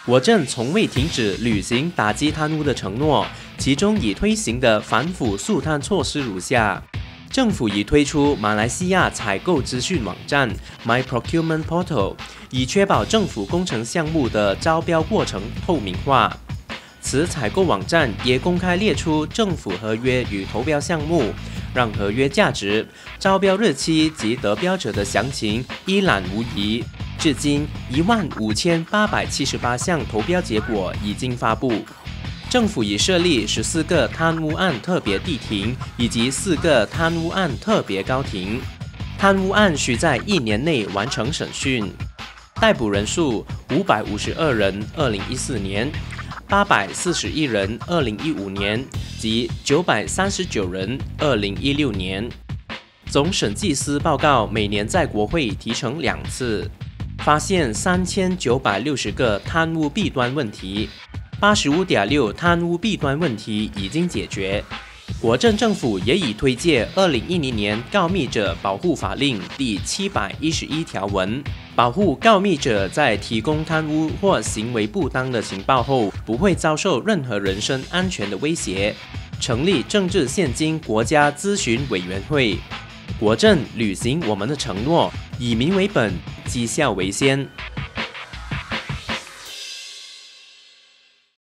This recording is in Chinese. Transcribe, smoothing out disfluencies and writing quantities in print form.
我政从未停止履行打击贪污的承诺，其中已推行的反腐肃贪措施如下：政府已推出马来西亚采购资讯网站 My Procurement Portal， 以确保政府工程项目的招标过程透明化。此采购网站也公开列出政府合约与投标项目，让合约价值、招标日期及得标者的详情一览无遗。至今，15878项投标结果已经发布。政府已设立14个贪污案特别地庭以及4个贪污案特别高庭，贪污案需在1年内完成审讯。逮捕人数552人，2014年；841人，2015年及939人，2016年。总审计司报告每年在国会提呈2次，发现3960个贪污弊端问题，85.6贪污弊端问题已经解决。国政政府也已推介2010年告密者保护法令第711条文，保护告密者在提供贪污或行为不当的情报后，不会遭受任何人身安全的威胁。成立政治现金国家咨询委员会。国政履行我们的承诺，以民为本，绩效为先。